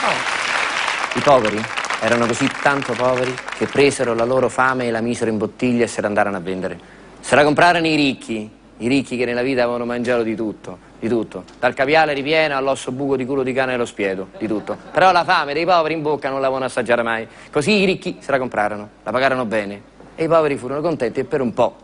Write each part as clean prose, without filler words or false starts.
I poveri erano così tanto poveri che presero la loro fame e la misero in bottiglie e se la andarono a vendere. Se la comprarono i ricchi che nella vita avevano mangiato di tutto, dal caviale ripieno all'osso buco di culo di cane nello spiedo, di tutto. Però la fame dei poveri in bocca non l'avevano assaggiata mai. Così i ricchi se la comprarono, la pagarono bene e i poveri furono contenti e per un po'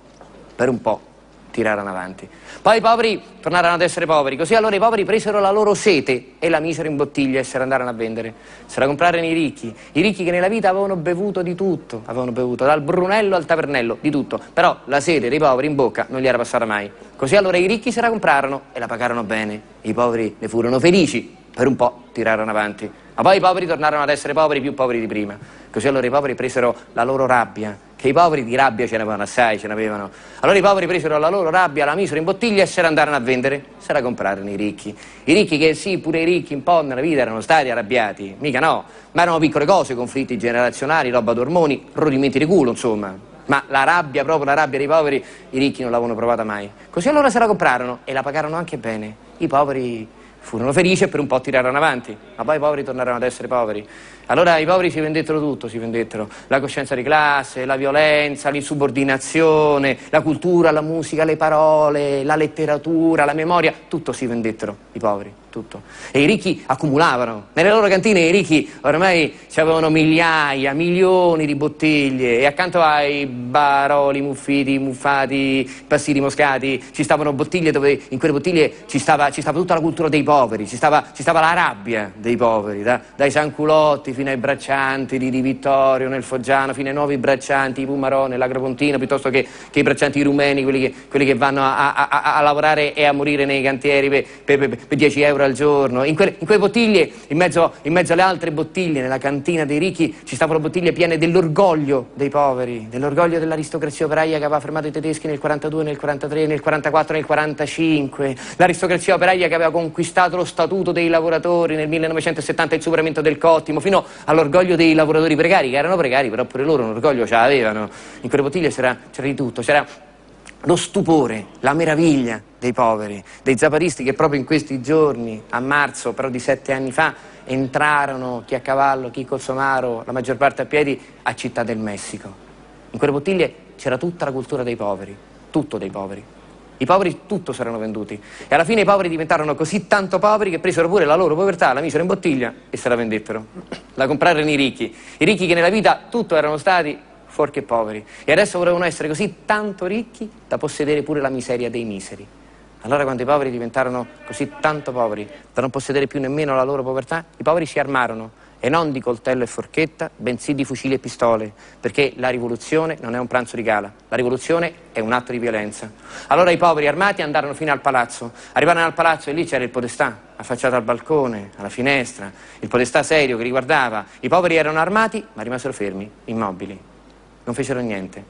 tirarono avanti. Poi i poveri tornarono ad essere poveri, così allora i poveri presero la loro sete e la misero in bottiglie e se la andarono a vendere. Se la comprarono i ricchi che nella vita avevano bevuto di tutto, dal Brunello al Tavernello, di tutto, però la sete dei poveri in bocca non gli era passata mai. Così allora i ricchi se la comprarono e la pagarono bene, i poveri ne furono felici, per un po' tirarono avanti, ma poi i poveri tornarono ad essere poveri, più poveri di prima. Così allora i poveri presero la loro rabbia, che i poveri di rabbia ce ne avevano assai, ce n'avevano. Allora i poveri presero la loro rabbia, la misero in bottiglia e se la andarono a vendere, se la comprarono i ricchi. I ricchi che sì, pure i ricchi un po' nella vita erano stati arrabbiati, mica no, ma erano piccole cose, conflitti generazionali, roba d'ormoni, rodimenti di culo, insomma. Ma la rabbia, proprio la rabbia dei poveri, i ricchi non l'avevano provata mai. Così allora se la comprarono e la pagarono anche bene. I poveri furono felici e per un po' tirarono avanti, ma poi i poveri tornarono ad essere poveri. Allora i poveri si vendettero tutto, la coscienza di classe, la violenza, l'insubordinazione, la cultura, la musica, le parole, la letteratura, la memoria, tutto si vendettero, i poveri, tutto. E i ricchi accumulavano. Nelle loro cantine i ricchi ormai avevano migliaia, milioni di bottiglie e accanto ai baroli, muffiti, muffati, passiti moscati ci stavano bottiglie dove in quelle bottiglie ci stava tutta la cultura dei poveri, ci stava la rabbia dei poveri, dai Sanculotti fino ai braccianti di Vittorio nel Foggiano, fino ai nuovi braccianti, i Pumarone, l'Agropontino, piuttosto che i braccianti rumeni, quelli che vanno a lavorare e a morire nei cantieri per 10 euro al giorno. In quelle bottiglie, in mezzo alle altre bottiglie, nella cantina dei ricchi, ci stavano bottiglie piene dell'orgoglio dei poveri, dell'orgoglio dell'aristocrazia operaia che aveva fermato i tedeschi nel 42, nel 43, nel 44, nel 45, l'aristocrazia operaia che aveva conquistato lo statuto dei lavoratori nel 1970, il superamento del cottimo, fino all'orgoglio dei lavoratori precari, che erano precari, però pure loro un orgoglio ce l'avevano. In quelle bottiglie c'era di tutto, c'era lo stupore, la meraviglia dei poveri, dei zapatisti che proprio in questi giorni, a marzo, però di 7 anni fa, entrarono, chi a cavallo, chi col somaro, la maggior parte a piedi, a Città del Messico. In quelle bottiglie c'era tutta la cultura dei poveri, tutto dei poveri. I poveri tutto si erano venduti e alla fine i poveri diventarono così tanto poveri che presero pure la loro povertà, la misero in bottiglia e se la vendettero. La comprarono i ricchi che nella vita tutto erano stati fuorché poveri e adesso volevano essere così tanto ricchi da possedere pure la miseria dei miseri. Allora quando i poveri diventarono così tanto poveri da non possedere più nemmeno la loro povertà, i poveri si armarono e non di coltello e forchetta, bensì di fucili e pistole, perché la rivoluzione non è un pranzo di gala, la rivoluzione è un atto di violenza. Allora i poveri armati andarono fino al palazzo, arrivarono al palazzo e lì c'era il podestà, affacciato al balcone, alla finestra, il podestà serio che li guardava. I poveri erano armati, ma rimasero fermi, immobili, non fecero niente,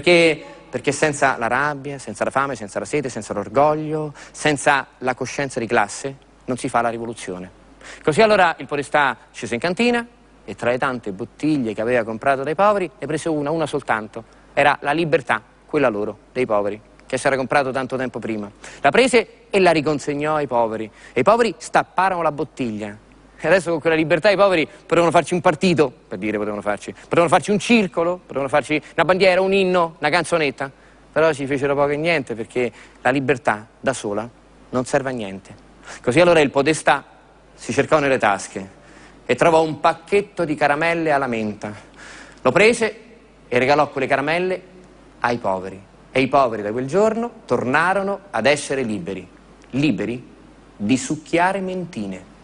perché senza la rabbia, senza la fame, senza la sete, senza l'orgoglio, senza la coscienza di classe, non si fa la rivoluzione. Così allora il podestà scese in cantina e tra le tante bottiglie che aveva comprato dai poveri ne prese una soltanto. Era la libertà, quella loro, dei poveri, che si era comprato tanto tempo prima. La prese e la riconsegnò ai poveri. E i poveri stapparono la bottiglia. E adesso con quella libertà i poveri potevano farci un partito, per dire potevano farci un circolo, potevano farci una bandiera, un inno, una canzonetta. Però ci fecero poco e niente perché la libertà da sola non serve a niente. Così allora il podestà si cercò nelle tasche e trovò un pacchetto di caramelle alla menta. Lo prese e regalò quelle caramelle ai poveri. E i poveri da quel giorno tornarono ad essere liberi di succhiare mentine.